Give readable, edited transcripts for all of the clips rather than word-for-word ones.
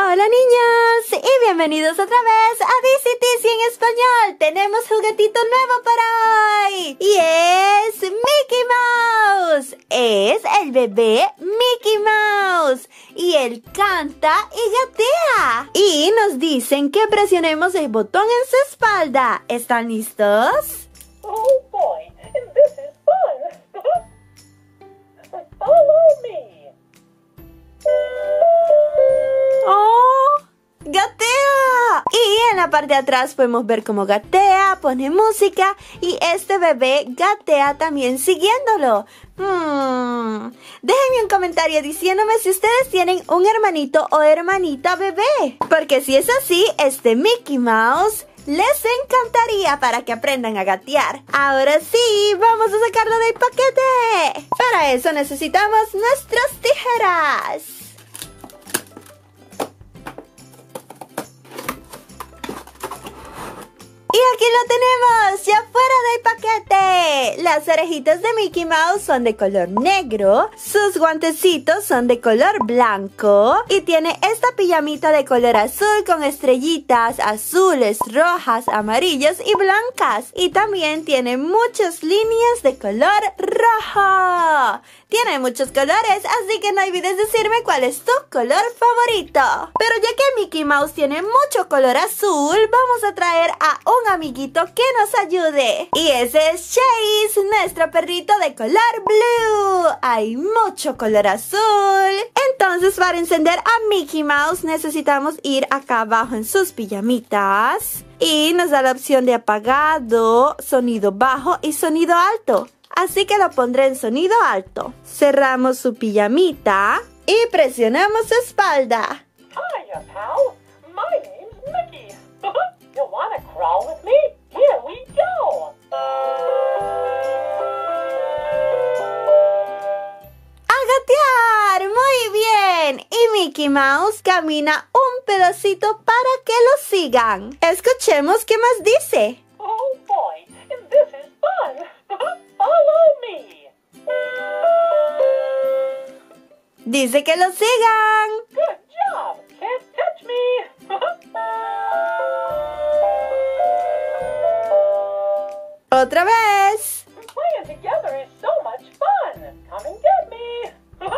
Hola niños y bienvenidos otra vez a DCTC en español. Tenemos juguetito nuevo para hoy y es Mickey Mouse. Es el bebé Mickey Mouse y él canta y gatea. Y nos dicen que presionemos el botón en su espalda. ¿Están listos? Oh boy, this is fun. Follow me. ¡Oh! ¡Gatea! Y en la parte de atrás podemos ver cómo gatea, pone música y este bebé gatea también siguiéndolo. Déjenme un comentario diciéndome si ustedes tienen un hermanito o hermanita bebé. Porque si es así, este Mickey Mouse les encantaría para que aprendan a gatear. Ahora sí, vamos a sacarlo del paquete. Para eso necesitamos nuestras tijeras. Y aquí lo tenemos, ya fuera del paquete. Las orejitas de Mickey Mouse son de color negro, sus guantecitos son de color blanco y tiene esta pijamita de color azul con estrellitas azules, rojas, amarillas y blancas. Y también tiene muchas líneas de color rojo. Tiene muchos colores, así que no olvides decirme cuál es tu color favorito. Pero ya que Mickey Mouse tiene mucho color azul, vamos a traer a un amiguito que nos ayude. Y ese es Chase, nuestro perrito de color blue. Hay mucho color azul. Entonces, para encender a Mickey Mouse necesitamos ir acá abajo en sus pijamitas. Y nos da la opción de apagado, sonido bajo y sonido alto. Así que lo pondré en sonido alto. Cerramos su pijamita y presionamos su espalda. Hiya, pal. My name's Mickey. You wanna crawl with me? Here we go. ¡A gatear! ¡Muy bien! Y Mickey Mouse camina un pedacito para que lo sigan. Escuchemos qué más dice. Oh boy, this is fun. Follow me. Dice que lo sigan. Good job. Can't touch me. Otra vez. Playing together is so much fun. Come and get me.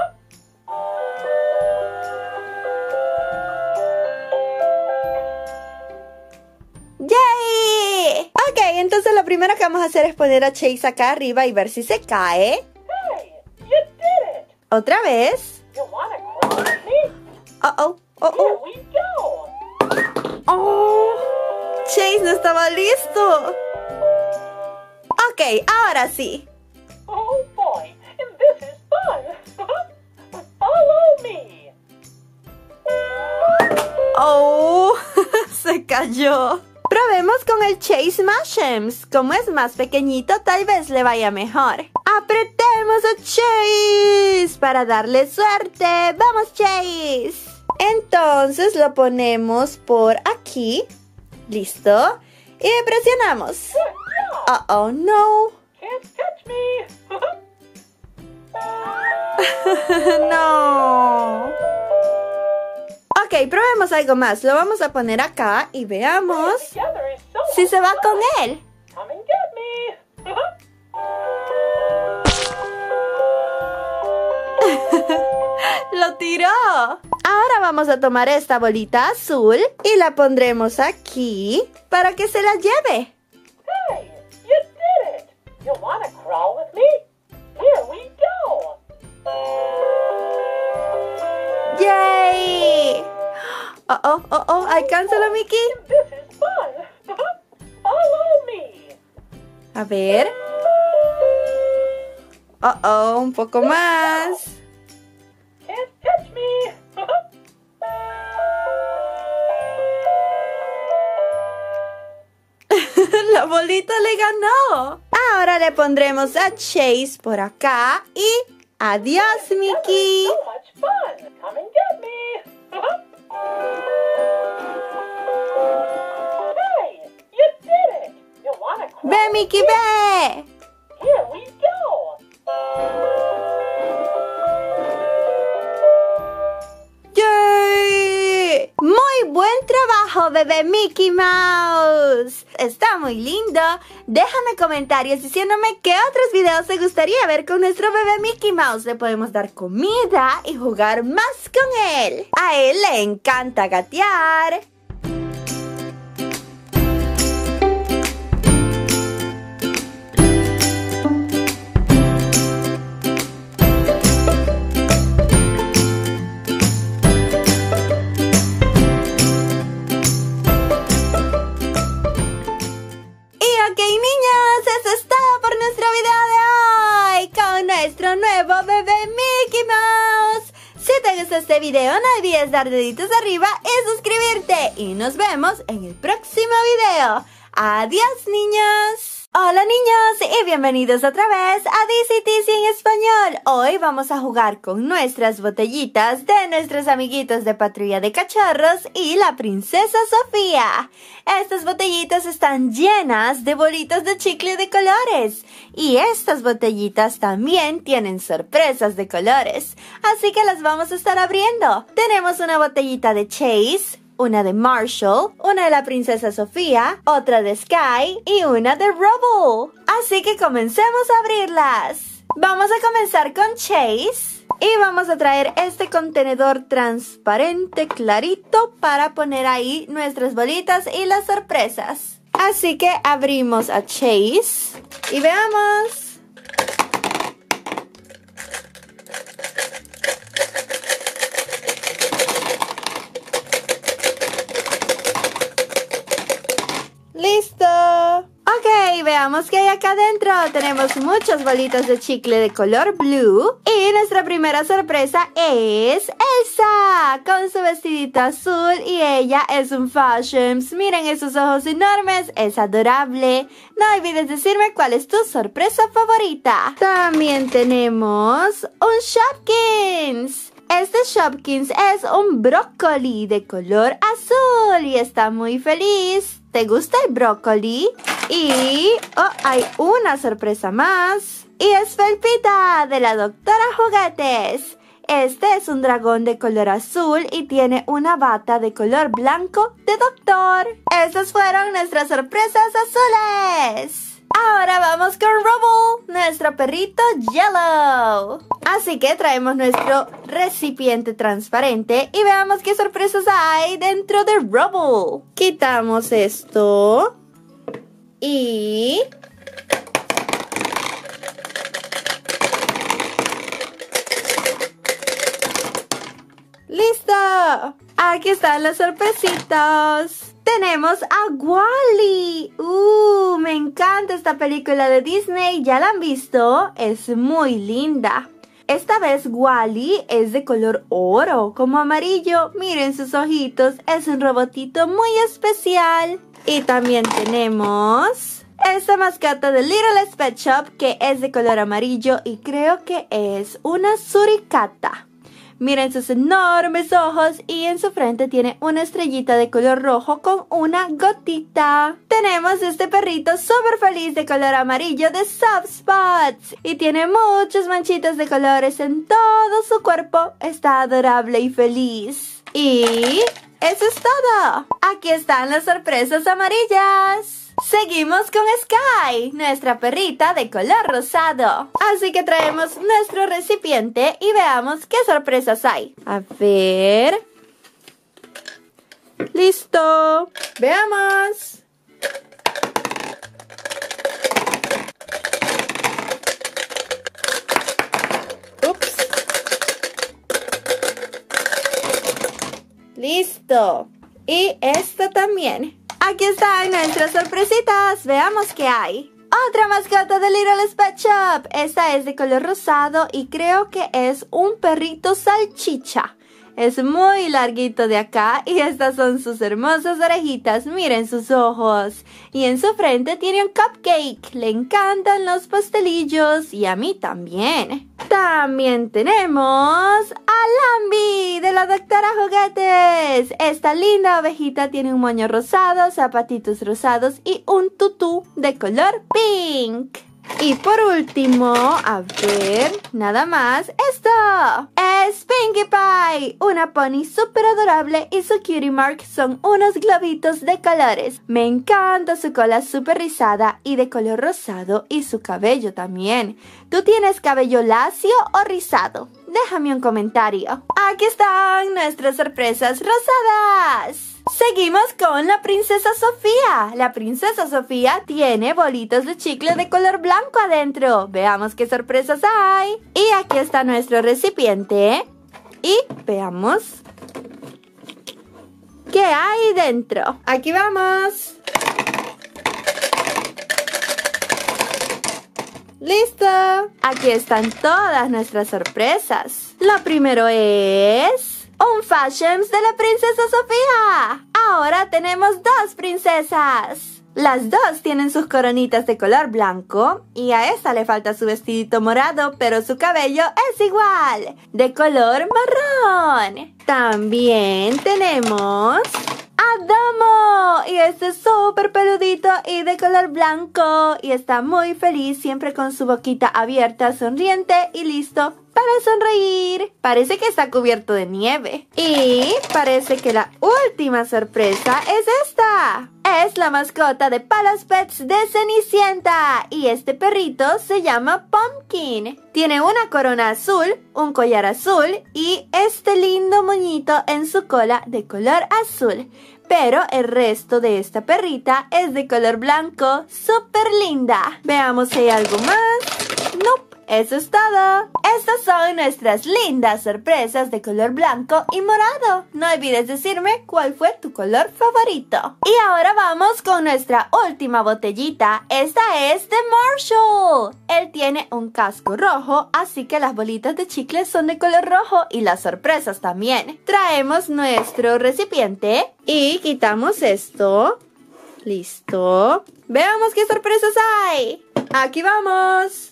¡Yay! Ok, entonces lo primero que vamos a hacer es poner a Chase acá arriba y ver si se cae. Hey, you did it. Otra vez. You wanna crawl with me? Oh. Here we go. Oh, Chase no estaba listo. Ok, ahora sí. Oh boy, this is fun. Follow me. Oh, se cayó. Probemos con el Chase Mashems. Como es más pequeñito, tal vez le vaya mejor. Apretemos a Chase para darle suerte. ¡Vamos, Chase! Entonces lo ponemos por aquí. ¿Listo? Y presionamos. Oh, no. Can't touch me. No. Ok, probemos algo más. Lo vamos a poner acá y veamos Together is so si much se va fun. con él. Come and get me. ¡Lo tiró! Ahora vamos a tomar esta bolita azul y la pondremos aquí para que se la lleve. Hey, you did it. You wanna crawl with me? Here we go. ¡Yay! Oh, alcánzalo, Mickey. This is fun. Follow me. A ver. Un poco más. Can't touch me. La bolita le ganó. Ahora le pondremos a Chase por acá y adiós, Mickey. So much fun. Come and get me. Hey, you did it. You wanna crawl? ¡Ve, Mickey, ve! Here we go. ¡Yay! buen trabajo, bebé Mickey Mouse. Está muy lindo. Déjame comentarios diciéndome qué otros videos te gustaría ver con nuestro bebé Mickey Mouse. Le podemos dar comida y jugar más con él. A él le encanta gatear. Nuestro nuevo bebé Mickey Mouse. Si te gustó este video, no olvides dar deditos arriba y suscribirte. Y nos vemos en el próximo video. Adiós, niños. Hola, niños, y bienvenidos otra vez a DCTC en español. Hoy vamos a jugar con nuestras botellitas de nuestros amiguitos de Patrulla de Cachorros y la Princesa Sofía. Estas botellitas están llenas de bolitas de chicle de colores. Y estas botellitas también tienen sorpresas de colores. Así que las vamos a estar abriendo. Tenemos una botellita de Chase, una de Marshall, una de la Princesa Sofía, otra de Sky y una de Rubble. Así que comencemos a abrirlas. Vamos a comenzar con Chase. Y vamos a traer este contenedor transparente clarito para poner ahí nuestras bolitas y las sorpresas. Así que abrimos a Chase y veamos. ¡Listo! Ok, veamos qué hay acá adentro. Tenemos muchas bolitas de chicle de color blue. Y nuestra primera sorpresa es Elsa, con su vestidito azul. Y ella es un Fashions. Miren esos ojos enormes, es adorable. No olvides decirme cuál es tu sorpresa favorita. También tenemos un Shopkins. Este Shopkins es un brócoli de color azul y está muy feliz. ¿Te gusta el brócoli? Y hay una sorpresa más. Y es Felpita de la Doctora Juguetes. Este es un dragón de color azul y tiene una bata de color blanco de doctor. Estas fueron nuestras sorpresas azules. Ahora vamos con Rubble, nuestro perrito Yellow. Así que traemos nuestro recipiente transparente y veamos qué sorpresas hay dentro de Rubble. Quitamos esto y ¡listo! Aquí están las sorpresitas. Tenemos a Wall-E. Me encanta esta película de Disney. ¿Ya la han visto? Es muy linda. Esta vez Wall-E es de color oro, como amarillo. Miren sus ojitos. Es un robotito muy especial. Y también tenemos esta mascota de Littlest Pet Shop, que es de color amarillo y creo que es una suricata. Miren sus enormes ojos y en su frente tiene una estrellita de color rojo con una gotita. Tenemos este perrito súper feliz de color amarillo de Soft Spots y tiene muchas manchitas de colores en todo su cuerpo. Está adorable y feliz. Y eso es todo. Aquí están las sorpresas amarillas. Seguimos con Sky, nuestra perrita de color rosado. Así que traemos nuestro recipiente y veamos qué sorpresas hay. A ver. ¡Listo! ¡Veamos! ¡Ups! ¡Listo! Y esto también. Aquí están nuestras sorpresitas. Veamos qué hay. Otra mascota de Littlest Pet Shop. Esta es de color rosado y creo que es un perrito salchicha. Es muy larguito de acá y estas son sus hermosas orejitas. Miren sus ojos. Y en su frente tiene un cupcake. Le encantan los pastelillos y a mí también. También tenemos a Lambi de la Doctora Juguetes. Esta linda ovejita tiene un moño rosado, zapatitos rosados y un tutú de color pink. Y por último, a ver, nada más, esto es Pinkie Pie, una pony súper adorable y su cutie mark son unos globitos de colores. Me encanta su cola súper rizada y de color rosado y su cabello también. ¿Tú tienes cabello lacio o rizado? Déjame un comentario. Aquí están nuestras sorpresas rosadas. Seguimos con la princesa Sofía. La princesa Sofía tiene bolitas de chicle de color blanco adentro. Veamos qué sorpresas hay. Y aquí está nuestro recipiente. Y veamos qué hay dentro. Aquí vamos. ¡Listo! Aquí están todas nuestras sorpresas. Lo primero es un Fashions de la princesa Sofía. Ahora tenemos dos princesas. Las dos tienen sus coronitas de color blanco y a esta le falta su vestidito morado, pero su cabello es igual, de color marrón. También tenemos a Domo y este es súper peludito y de color blanco y está muy feliz, siempre con su boquita abierta, sonriente y listo para sonreír. Parece que está cubierto de nieve. Y parece que la última sorpresa es esta. Es la mascota de Palos Pets de Cenicienta y este perrito se llama Pumpkin. Tiene una corona azul, un collar azul y este lindo moñito en su cola de color azul. Pero el resto de esta perrita es de color blanco, súper linda. Veamos si hay algo más. Nope. Eso es todo. Estas son nuestras lindas sorpresas de color blanco y morado. No olvides decirme cuál fue tu color favorito. Y ahora vamos con nuestra última botellita. Esta es de Marshall. Él tiene un casco rojo, así que las bolitas de chicle son de color rojo y las sorpresas también. Traemos nuestro recipiente y quitamos esto. Listo. Veamos qué sorpresas hay. Aquí vamos.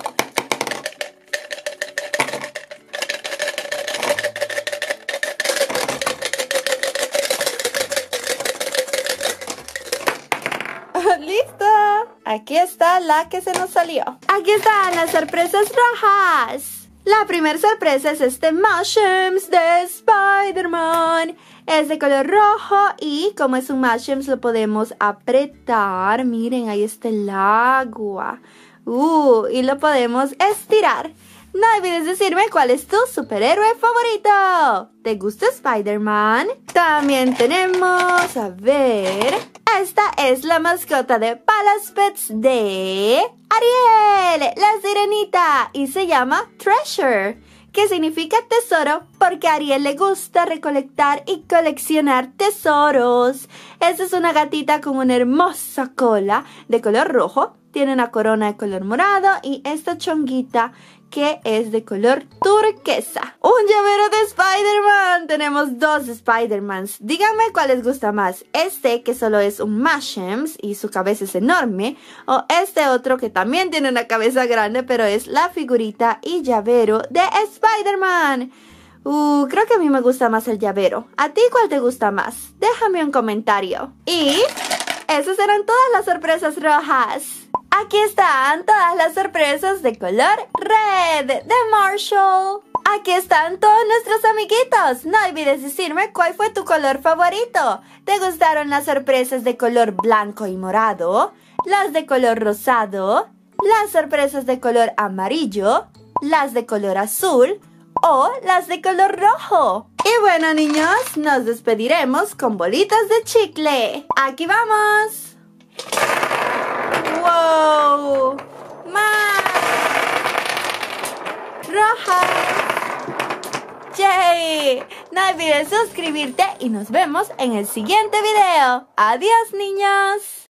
¡Listo! Aquí está la que se nos salió. Aquí están las sorpresas rojas. La primera sorpresa es este Mushrooms de Spider-Man. Es de color rojo y como es un Mushrooms lo podemos apretar. Miren, ahí está el agua. Y lo podemos estirar. No olvides decirme cuál es tu superhéroe favorito. ¿Te gusta Spider-Man? También tenemos, a ver, esta es la mascota de Palos Pets de Ariel, la sirenita, y se llama Treasure, que significa tesoro porque a Ariel le gusta recolectar y coleccionar tesoros. Esta es una gatita con una hermosa cola de color rojo, tiene una corona de color morado y esta chonguita que es de color turquesa. ¡Un llavero de Spider-Man! Tenemos dos Spider-Mans. Díganme cuál les gusta más. Este que solo es un Mushrooms y su cabeza es enorme. O este otro que también tiene una cabeza grande pero es la figurita y llavero de Spider-Man. Creo que a mí me gusta más el llavero. ¿A ti cuál te gusta más? Déjame un comentario. Y esas eran todas las sorpresas rojas. Aquí están todas las sorpresas de color red de Marshall. Aquí están todos nuestros amiguitos. No olvides decirme cuál fue tu color favorito. ¿Te gustaron las sorpresas de color blanco y morado? ¿Las de color rosado? ¿Las sorpresas de color amarillo? ¿Las de color azul? ¿O las de color rojo? Y bueno, niños, nos despediremos con bolitas de chicle. ¡Aquí vamos! ¡Wow! ¡Más! ¡Rojas! ¡Yay! No olvides suscribirte y nos vemos en el siguiente video. ¡Adiós, niños!